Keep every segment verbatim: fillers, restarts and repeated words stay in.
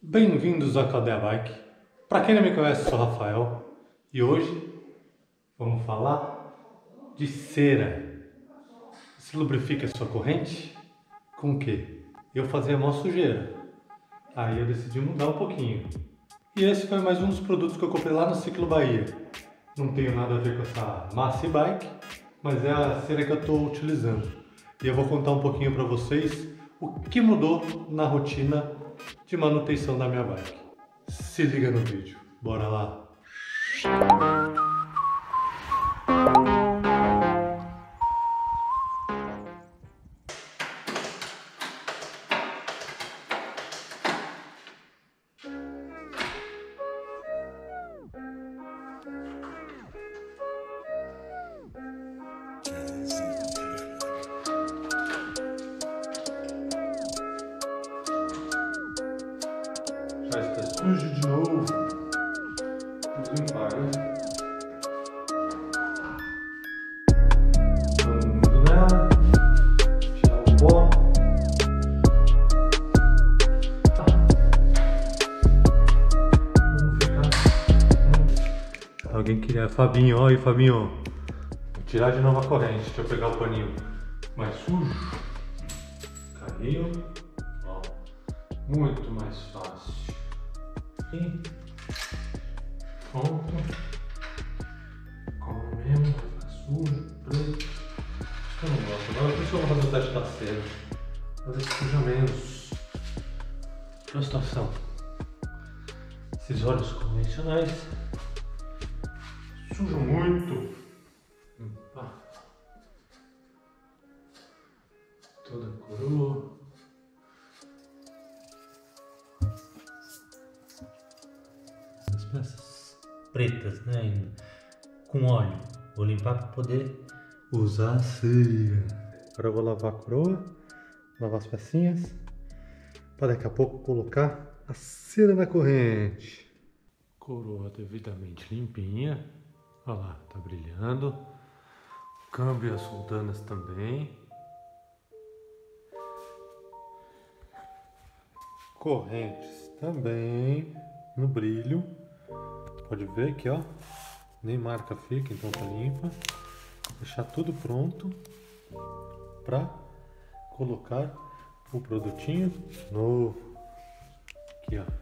Bem-vindos à Caldeia Bike. Para quem não me conhece, eu sou o Rafael e hoje vamos falar de cera. Você lubrifica a sua corrente com o quê? Eu fazia mó sujeira, aí eu decidi mudar um pouquinho. E esse foi mais um dos produtos que eu comprei lá no Ciclo Bahia. Não tem nada a ver com essa Massey Bike, mas é a cera que eu estou utilizando. E eu vou contar um pouquinho para vocês o que mudou na rotina de manutenção da minha bike. Se liga no vídeo, bora lá! Já está sujo de novo. Vamos limpar, né? Vamos nela. Tirar o pó. Tá. Vamos ficar. Alguém queria. Fabinho, olha aí, Fabinho. Vou tirar de novo a corrente. Deixa eu pegar o paninho mais sujo. Caiu. Ó. Muito mais fácil. E pronto. Como mesmo, tá sujo, preto. Eu não gosto, não. Por isso que eu vou fazer o teste da cera. Fazer suja menos. Olha a situação. Esses óleos convencionais sujam muito. Ah. Toda a coroa. Peças pretas, né, ainda com óleo. Vou limpar para poder usar a cera. Agora eu vou lavar a coroa, lavar as pecinhas, para daqui a pouco colocar a cera na corrente. Coroa devidamente limpinha, olha lá, tá brilhando. Câmbio e as soldanas também. Correntes também no brilho. Pode ver aqui, ó, nem marca fica, então tá limpa. Deixar tudo pronto para colocar o produtinho novo. Aqui, ó.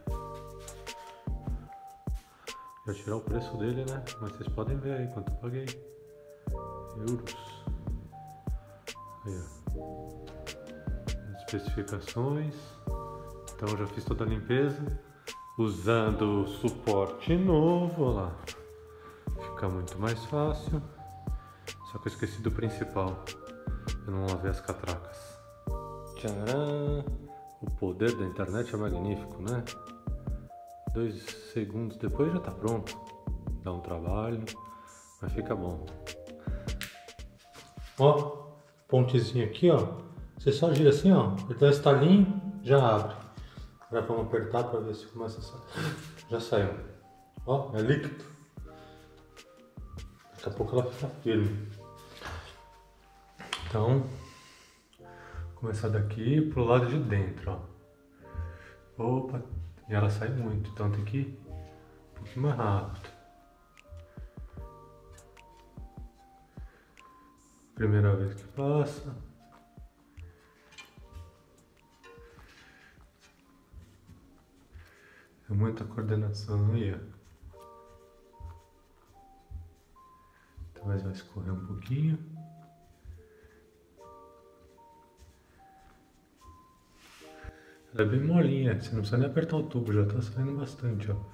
Já tirar o preço dele, né? Mas vocês podem ver aí quanto eu paguei. Euros. Aí, ó. As especificações. Então eu já fiz toda a limpeza. Usando suporte novo, olha lá, fica muito mais fácil. Só que eu esqueci do principal, eu não lavei as catracas. Tcharam! O poder da internet é magnífico, né? Dois segundos depois já tá pronto. Dá um trabalho, mas fica bom. Ó, pontezinho aqui, ó. Você só gira assim, ó, ele dá um estalinho, já abre. Agora vamos apertar para ver se começa a sair. Já saiu. Ó, é líquido. Daqui a pouco ela fica firme. Então, vou começar daqui pro lado de dentro, ó. Opa, e ela sai muito, então tem que ir um pouquinho mais rápido. Primeira vez que passa. Muita coordenação aí, ó. Talvez vai escorrer um pouquinho. Ela é bem molinha, você não precisa nem apertar o tubo, já tá saindo bastante, ó.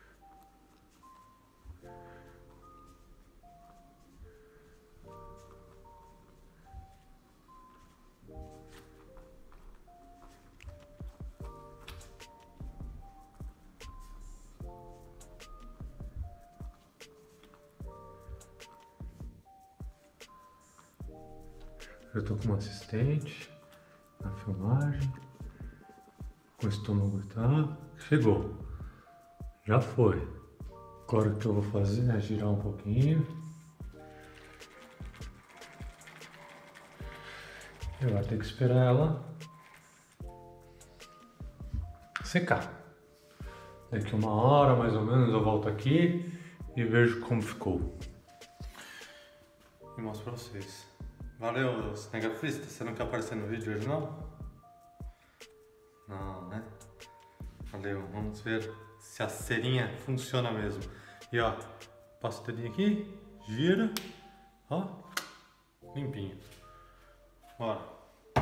Eu tô com um assistente na filmagem, com o estômago tá, chegou, já foi. Agora o que eu vou fazer é girar um pouquinho. Eu vou ter que esperar ela secar. Daqui uma hora mais ou menos eu volto aqui e vejo como ficou. E mostro pra vocês. Valeu, cinegrafista. Você não quer aparecer no vídeo hoje não? Não, né? Valeu, vamos ver se a cerinha funciona mesmo. E ó, passa o dedinho aqui, gira, ó, limpinho. Bora.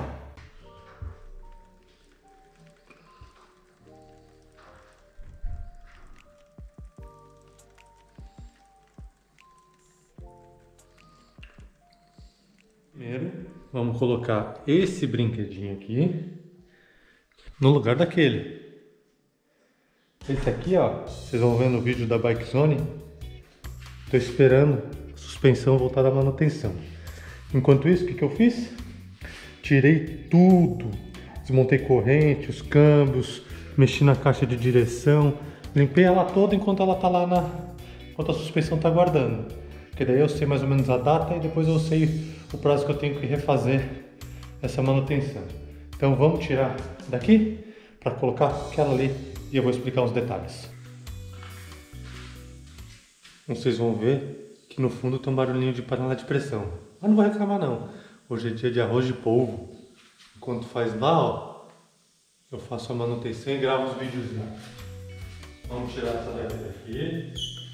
Primeiro, vamos colocar esse brinquedinho aqui no lugar daquele. Esse aqui, ó, vocês vão ver no vídeo da Bike Zone. Tô esperando a suspensão voltar da manutenção. Enquanto isso, o que que eu fiz? Tirei tudo. Desmontei corrente, os câmbios, mexi na caixa de direção, limpei ela toda enquanto ela tá lá na... enquanto a suspensão tá guardando. Porque daí eu sei mais ou menos a data e depois eu sei o prazo que eu tenho que refazer essa manutenção. Então vamos tirar daqui para colocar aquela ali e eu vou explicar uns detalhes. Vocês vão ver que no fundo tem um barulhinho de panela de pressão. Mas não vou reclamar não. Hoje é dia de arroz de polvo. Enquanto faz lá, ó, eu faço a manutenção e gravo os videozinhos. Vamos tirar essa daqui.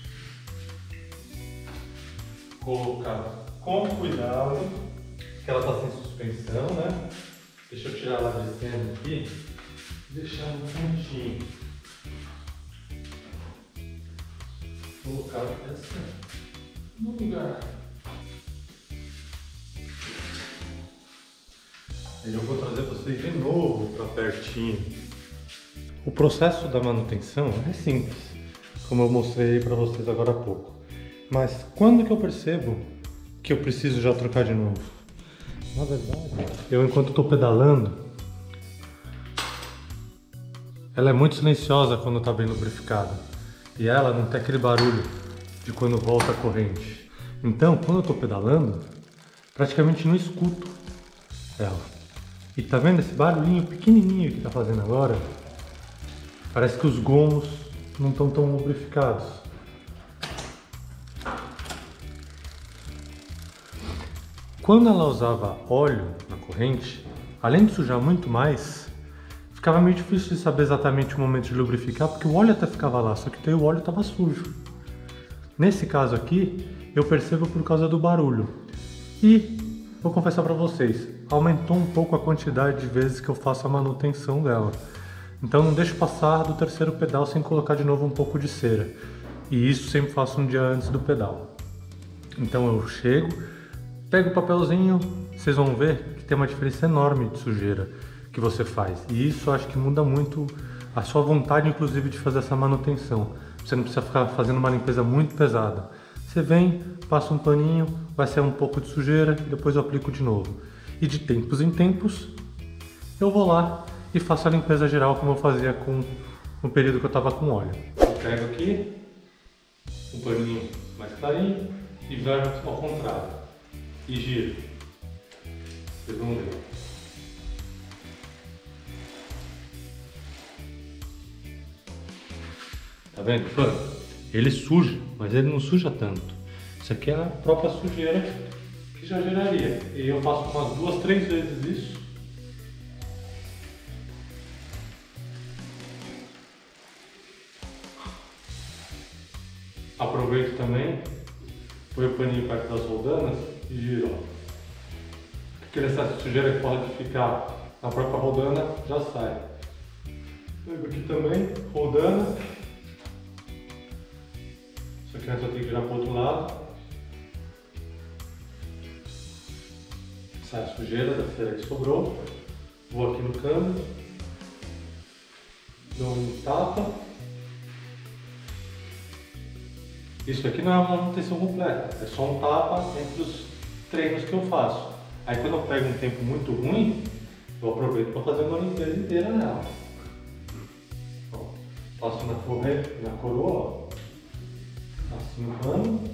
Colocar com cuidado, que ela está sem suspensão, né? Deixa eu tirar lá de cima aqui e deixar no cantinho. Colocar essa no lugar. Aí eu vou trazer vocês de novo para pertinho. O processo da manutenção é simples, como eu mostrei para vocês agora há pouco. Mas quando que eu percebo que eu preciso já trocar de novo? Na verdade, eu enquanto estou pedalando, ela é muito silenciosa quando está bem lubrificada. E ela não tem aquele barulho de quando volta a corrente. Então, quando eu estou pedalando, praticamente não escuto ela. E tá vendo esse barulhinho pequenininho que está fazendo agora? Parece que os gomos não estão tão lubrificados. Quando ela usava óleo na corrente, além de sujar muito mais, ficava meio difícil de saber exatamente o momento de lubrificar, porque o óleo até ficava lá, só que daí o óleo estava sujo. Nesse caso aqui, eu percebo por causa do barulho. E, vou confessar para vocês, aumentou um pouco a quantidade de vezes que eu faço a manutenção dela. Então não deixo passar do terceiro pedal sem colocar de novo um pouco de cera. E isso sempre faço um dia antes do pedal. Então eu chego, pega o papelzinho, vocês vão ver que tem uma diferença enorme de sujeira que você faz. E isso eu acho que muda muito a sua vontade, inclusive, de fazer essa manutenção. Você não precisa ficar fazendo uma limpeza muito pesada. Você vem, passa um paninho, vai sair um pouco de sujeira, depois eu aplico de novo. E de tempos em tempos, eu vou lá e faço a limpeza geral como eu fazia com no período que eu estava com óleo. Eu pego aqui, um paninho mais clarinho e verto ao contrário. E giro. Vocês vão ver. Tá vendo o pano? Ele suja, mas ele não suja tanto. Isso aqui é a própria sujeira que já geraria. E eu faço umas duas, três vezes isso. Aproveito também, põe o paninho perto das roldanas e giro, ó. Aquele excesso de sujeira que pode ficar na própria roldana já sai. Pego aqui também, roldana. Isso aqui antes eu tenho que virar para o outro lado. Sai a sujeira da cera que sobrou. Vou aqui no câmbio. Dou um tapa. Isso aqui não é uma manutenção completa, é só um tapa entre os treinos que eu faço. Aí quando eu pego um tempo muito ruim, eu aproveito para fazer uma limpeza inteira nela. Ó, passo na, correia, na coroa, ó, assim o pano.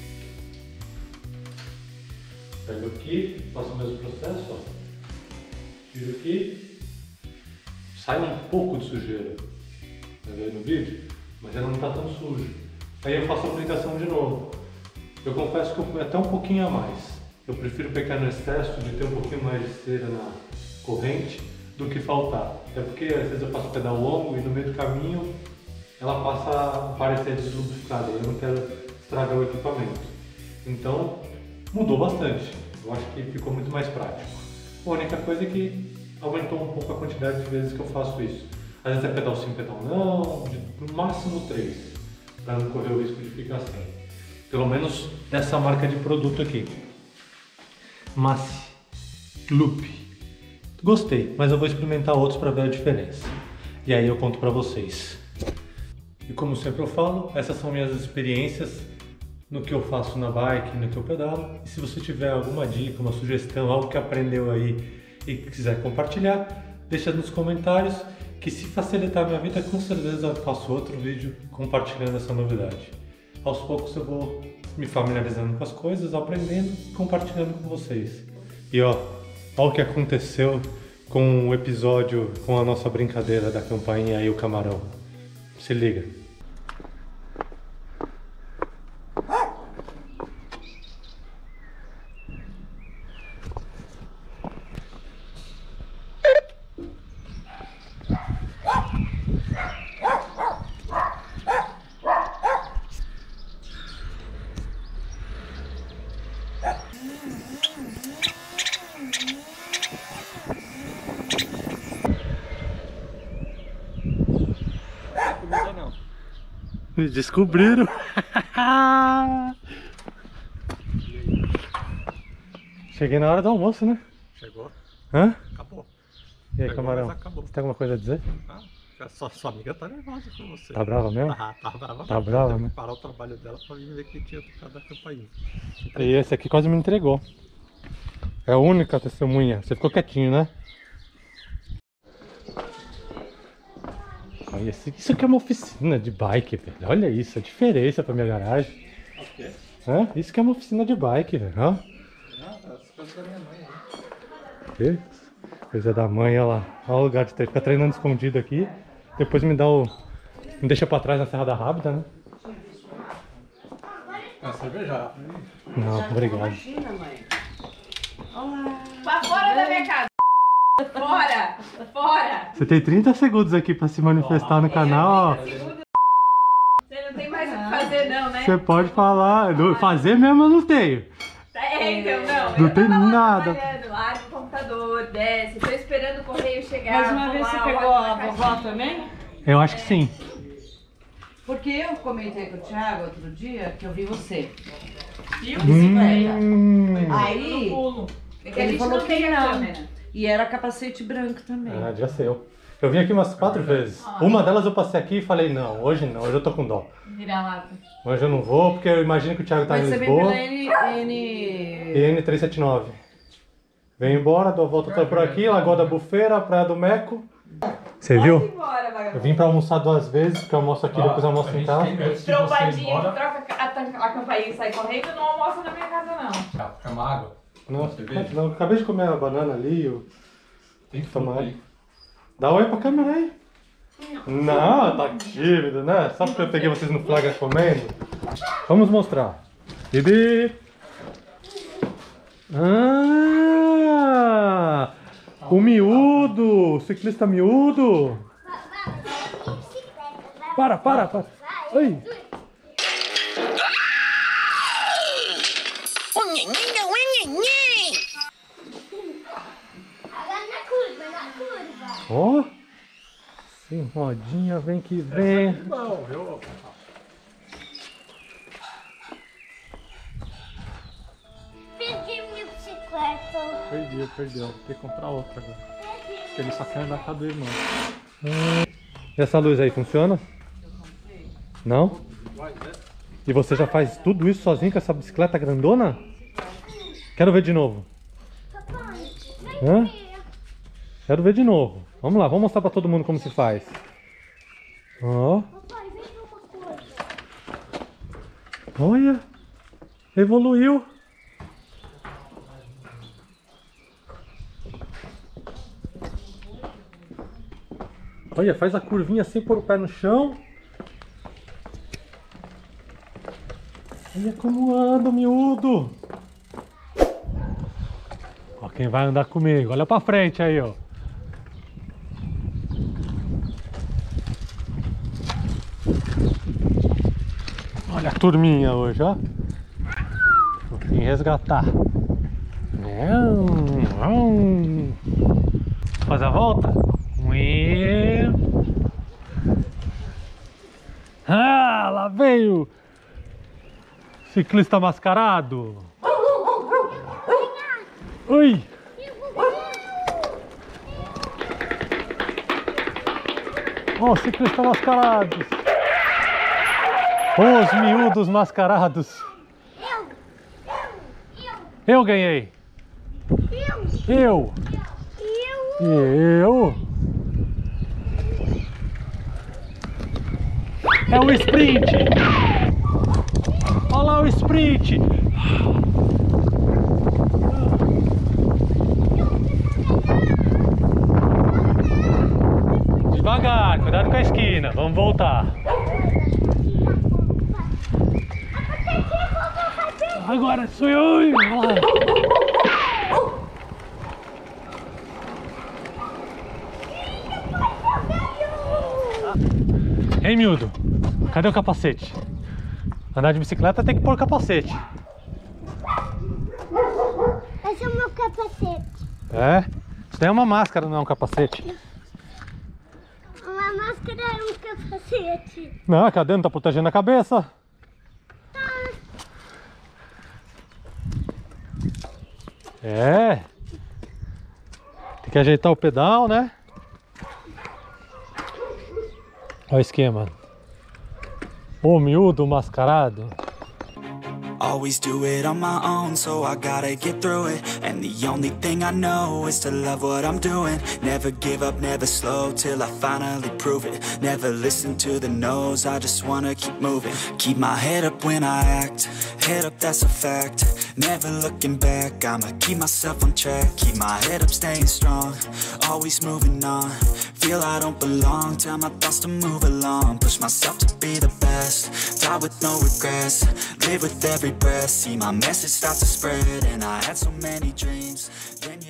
Pego aqui, faço o mesmo processo, ó. Tiro aqui, sai um pouco de sujeira, tá ver aí no vídeo, mas já não está tão sujo. Aí eu faço a aplicação de novo. Eu confesso que eu fui até um pouquinho a mais. Eu prefiro pecar no excesso de ter um pouquinho mais de cera na corrente do que faltar. Até porque às vezes eu faço pedal longo e no meio do caminho ela passa a parecer deslubrificada e eu não quero estragar o equipamento. Então mudou bastante. Eu acho que ficou muito mais prático. A única coisa é que aumentou um pouco a quantidade de vezes que eu faço isso. Às vezes é pedal sim, pedal não, de, no máximo três, para não correr o risco de ficar sem. Pelo menos dessa marca de produto aqui. Massi Loop. Gostei, mas eu vou experimentar outros para ver a diferença. E aí eu conto para vocês. E como sempre eu falo, essas são minhas experiências no que eu faço na bike, no que eu pedalo. E se você tiver alguma dica, uma sugestão, algo que aprendeu aí e quiser compartilhar, deixa nos comentários, que se facilitar a minha vida, com certeza eu faço outro vídeo compartilhando essa novidade. Aos poucos eu vou me familiarizando com as coisas, aprendendo e compartilhando com vocês. E ó, olha o que aconteceu com o episódio, com a nossa brincadeira da campainha e o camarão. Se liga. Me descobriram. Cheguei na hora do almoço, né? Chegou. Hã? Acabou. E aí, Chegou, camarão? mas acabou. Você tem alguma coisa a dizer? Ah, a sua, sua amiga tá nervosa com você. Tá brava mesmo? Tá, tá brava. Tá brava, Teve né? que parar o trabalho dela pra vir ver que tinha tocado a campainha. E esse aqui quase me entregou. É a única testemunha. Você ficou quietinho, né? Olha, isso aqui é uma oficina de bike, velho. Olha isso, a diferença pra minha garagem. O quê? Hã? Isso que é uma oficina de bike, velho. Ó. Ah, as coisas da minha mãe aí. Que coisa da mãe, olha lá. Olha o lugar de ter. Fica treinando escondido aqui. Depois me dá o... Me deixa pra trás na Serrada Rápida, né? Ah, cerveja? Não, obrigado. Imagina, mãe. Olá. Pra fora da minha casa. Fora! Fora! Você tem trinta segundos aqui pra se manifestar no canal, ó. Você não tem mais o que fazer não, né? Você pode falar. Não, fazer mesmo eu não tenho. É, então, não. Não eu tem tava lá nada. trabalhando, larga o computador, desce, tô esperando o correio chegar. Mais uma vou vez lá, você olho pegou na a caixinha. vovó também? Eu acho que sim. Porque eu comentei com o Thiago outro dia que eu vi você. Viu? Hum. Aí Pulo. É que a ele gente falou não que tem a não. câmera. E era capacete branco também. Ah, já sei. Eu, eu vim aqui umas quatro vezes. Uma delas eu passei aqui e falei, não, hoje não, hoje eu tô com dó. Vira lata. Hoje eu não vou, porque eu imagino que o Thiago tá Mas em você vem Lisboa. pela N... N... E N trezentos e setenta e nove. Venho embora, dou a volta toda por aqui, Lagoa da Bufeira, Praia do Meco. Você Pode ir viu? embora, Eu vagabundo. vim pra almoçar duas vezes, porque eu almoço aqui, depois eu almoço em casa. Trombadinha que troca a, a campainha e sai correndo, não almoça na minha casa, não. Quer uma água? Não, Cerveja? não, eu acabei de comer a banana ali, eu... Tem Tomar. fruta aí. Dá oi pra câmera aí. Não, tá tímido, né? Só porque eu peguei vocês no flagra comendo. Vamos mostrar. Bibi! Ah! O miúdo! O ciclista miúdo! Para, para, para! Oi! Agora na curva, na curva. Ó! Sem rodinha, vem que vem! Bom, viu? Perdi minha bicicleta. Perdeu, perdeu. Vou ter que comprar outra agora. Porque ele só quer andar com a do irmão. E essa luz aí funciona? Não? E você já faz tudo isso sozinho com essa bicicleta grandona? Quero ver de novo. Papai, vem Hã? ver. Quero ver de novo. Vamos lá, vamos mostrar pra todo mundo como se faz. Ó, Papai, vem ver uma coisa. olha. Evoluiu. Olha, faz a curvinha sem pôr o pé no chão. Olha como anda, miúdo. Ó, quem vai andar comigo. Olha pra frente aí, ó. Olha a turminha hoje, ó. Vou vir resgatar. Faz a volta. Ah, lá veio ciclista mascarado. Oi. Ó, oh, ciclista mascarado. Os miúdos mascarados. Eu. Eu ganhei. Eu. Eu. Eu. Eu. É o sprint. Olha lá o sprint. Devagar, cuidado com a esquina. Vamos voltar. Agora sou eu. Olha lá. Ei, miúdo, cadê o capacete? Andar de bicicleta tem que pôr capacete. Esse é o meu capacete. É? Isso daí é uma máscara, não é um capacete. Uma máscara é um capacete. Não, cadê? Não tá protegendo a cabeça. É. Tem que ajeitar o pedal, né? Olha o esquema. O miúdo mascarado. Always do it on my own, so I gotta get through it. And the only thing I know is to love what I'm doing. Never give up, never slow, till I finally prove it. Never listen to the no's, I just wanna keep moving. Keep my head up when I act, head up, that's a fact. Never looking back, I'ma keep myself on track. Keep my head up, staying strong, always moving on. Feel I don't belong, tell my thoughts to move along. Push myself to be the best, die with no regrets. Live with every breath, see my message start to spread. And I had so many dreams, then you